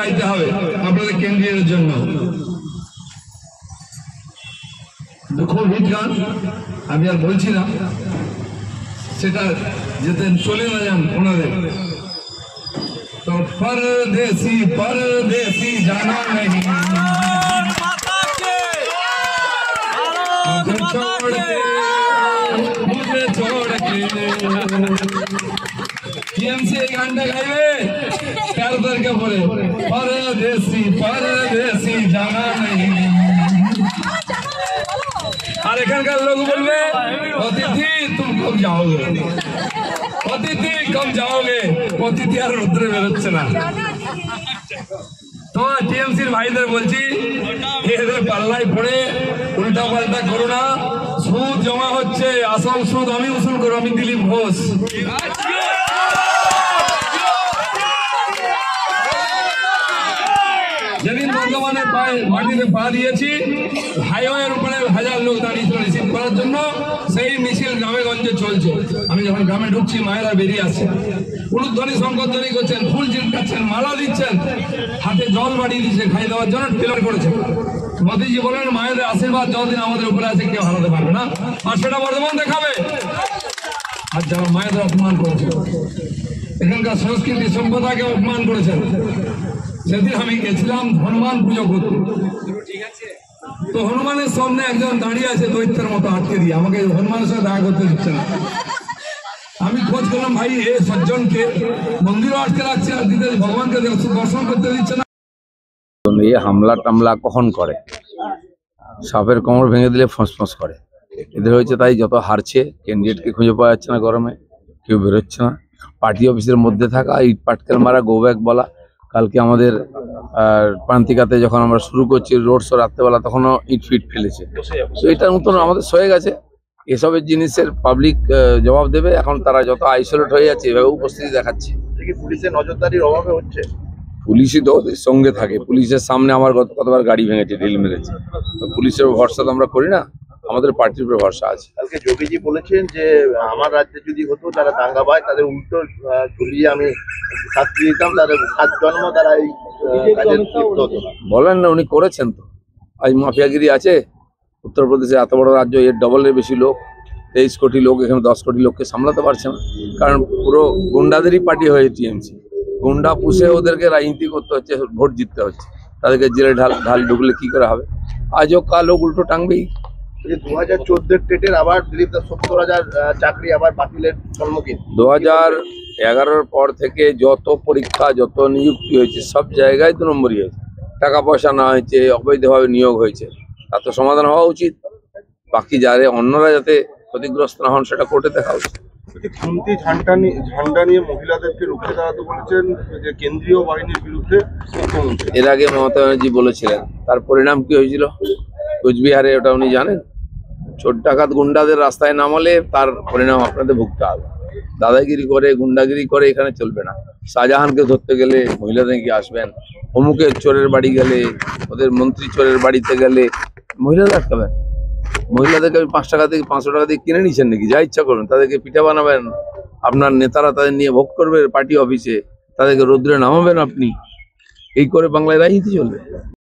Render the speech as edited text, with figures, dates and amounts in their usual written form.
গাইতে হবে আপনাদের কেন্দ্রীয়ের জন্য। খুব হিট গান, আমি আর বলছি না, সেটা যেতে চলে না যান ওনাদের। তো परदेसी परदेसी जाना नहीं, मुझे छोड़ के टीएमसी এই গানটা গাইবে 13 তারিখে পরে, परदेसी परदेसी जाना नहीं। আর এখানকার লোক বলবে অতিথি তুম কম যাওগে, অতিথি কম যাওগে, অতিথি আর রুদ্রে বেরোচ্ছে না। তো টিএমসির ভাইদের বলছি, এদের পাল্লায় পড়ে উল্টা পাল্টা করো না। সুদ জমা হচ্ছে, আসল সুদ আমি উসুল করবো, আমি দিলীপ ঘোষ। যেদিন বর্ধমানের পায়ে মাটিতে পা দিয়েছি, হাইওয়ের উপরে হাজার লোক দাঁড়িয়েছিল রিসিভ করার জন্য। সেই মিছিল গ্রামে গঞ্জে চলছে। আমি যখন গ্রামে ঢুকছি, মায়েরা বেরিয়ে আসছে, উলুধ্বনি শঙ্করধ্বনি করছেন, ফুল চিনকাচ্ছেন, মালা দিচ্ছেন, হাতে জল বাড়িয়ে দিচ্ছে খাই দেওয়ার জন্য, টেলার করেছেন। মোদীজি বলেন মায়েদের আশীর্বাদ যতদিন আমাদের উপরে আছে কেউ হারাতে পারবে না, আর সেটা বর্ধমান দেখাবে। আর যারা মায়েদের অপমান করেছে, এখানকার সংস্কৃতি সভ্যতাকে অপমান করেছেন, সেদিন আমি গেছিলাম হনুমান পুজো করতে। তো হনুমানের সামনে একজন দাঁড়িয়ে আছে দৈত্যের মতো আটকে দিয়ে, আমাকে হনুমানের সাথে দেখা করতে দিচ্ছে না। আমি খোঁজ করলাম, ভাই এ সজ্জনকে মন্দিরও আটকে রাখছে, আর দিতে ভগবানকে দর্শন করতে দিচ্ছে না। এই হামলা টামলা কখন করে, সাপের কোমর ভেঙে দিলে ফসফস করে। এদের হয়েছে তাই যত হারছে, ক্যান্ডিডেটকে খুঁজে পাওয়া যাচ্ছে না, গরমে কেউ বেরোচ্ছে না। পার্টি অফিসের মধ্যে থাকা, ইট পাটকেল মারা, গো ব্যাক বলা। কালকে আমাদের প্রান্তিকাতে যখন আমরা শুরু করছি রোড শো রাত্রেবেলা, তখনও ইট ফিট ফেলেছে। তো এটা নতুন আমাদের সয়ে গেছে। এসবের জিনিসের পাবলিক জবাব দেবে। এখন তারা যত আইসোলেট হয়ে যাচ্ছে, এভাবে উপস্থিতি দেখাচ্ছে। পুলিশের নজরদারির অভাবে হচ্ছে। পুলিশই তো ওদের সঙ্গে থাকে, পুলিশের সামনে আমার কতবার গাড়ি ভেঙেছে, ঢিল মেরেছে। তো পুলিশের ভরসা তো আমরা করি না, আমাদের পার্টির উপরে ভরসা আছে। কালকে যোগীজি বলেছেন যে আমার রাজ্যে যদি হতো যারা দাঙ্গা পায় তাদের উল্টো ঝুলিয়ে আমি শাস্তি দিতাম, তাদের 7 জন্ম তারা এই কাজের লিপ্ত হতো না। বলেন না, উনি করেছেন তো। আজ মাফিয়াগিরি আছে উত্তরপ্রদেশে, এত বড় রাজ্য, এর ডবলের বেশি লোক, 23 কোটি লোক, এখানে 10 কোটি লোককে সামলাতে পারছে না। কারণ পুরো গুন্ডাদেরই পার্টি হয়ে টিএমসি। গুন্ডা পুষে ওদেরকে রাজনীতি করতে হচ্ছে, ভোট জিততে হচ্ছে। তাদেরকে জেলে ঢাল ঢুকলে কি করে হবে? আজও কালো উল্টো টাঙবেই। 2014 টেটের আবার দিলীপ দা 70,000 চাকরি আবার বাতিলের সম্মুখীন। 2011-র পর থেকে যত পরীক্ষা, যত নিযুক্তি হয়েছে, সব জায়গায় 2 নম্বরই হয়েছে। টাকা পয়সা না হয়েছে, অবৈধভাবে নিয়োগ হয়েছে, তার তো সমাধান হওয়া উচিত। বাকি যারা অন্যরা যাতে ক্ষতিগ্রস্ত না হন, সেটা কোর্টে দেখা উচিত। খুন্তি ঝান্ডা নিয়ে মহিলাদেরকে রুখে দাঁড়াতে বলেছেন যে কেন্দ্রীয় বাহিনীর বিরুদ্ধে মুখ্যমন্ত্রী। এর আগে মমতা ব্যানার্জি বলেছিলেন, তার পরিণাম কি হয়েছিল কোচবিহারে, ওটা উনি জানেন। চোর ডাকাত গুন্ডাদের রাস্তায় নামালে তার পরিণাম আপনাদের ভুগতে হবে। দাদাগিরি করে, গুন্ডাগিরি করে এখানে চলবে না। শাহজাহানকে ধরতে গেলে মহিলাদের কি আসবেন? অমুকের চোরের বাড়ি গেলে, ওদের মন্ত্রী চোরের বাড়িতে গেলে মহিলাদের আটকাবেন? মহিলাদেরকে 5 টাকা থেকে 500 টাকা দিয়ে কিনে নিচ্ছেন নাকি? যা ইচ্ছা করুন, তাদেরকে পিঠা বানাবেন, আপনার নেতারা তাদের নিয়ে ভোগ করবে পার্টি অফিসে, তাদেরকে রৌদ্রে নামাবেন আপনি। এই করে বাংলায় রাজনীতি চলবে?